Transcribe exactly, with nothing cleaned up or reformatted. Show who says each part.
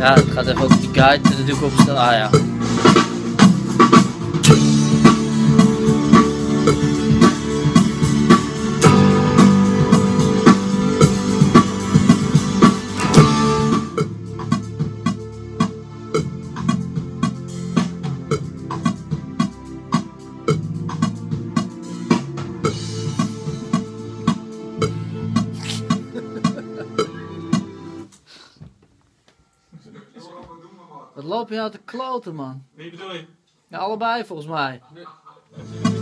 Speaker 1: Ja, het gaat even ook die guide natuurlijk opstellen. Ah ja. Wat loop je nou te kloten, man?
Speaker 2: Wie bedoel je?
Speaker 1: Ja, allebei volgens mij.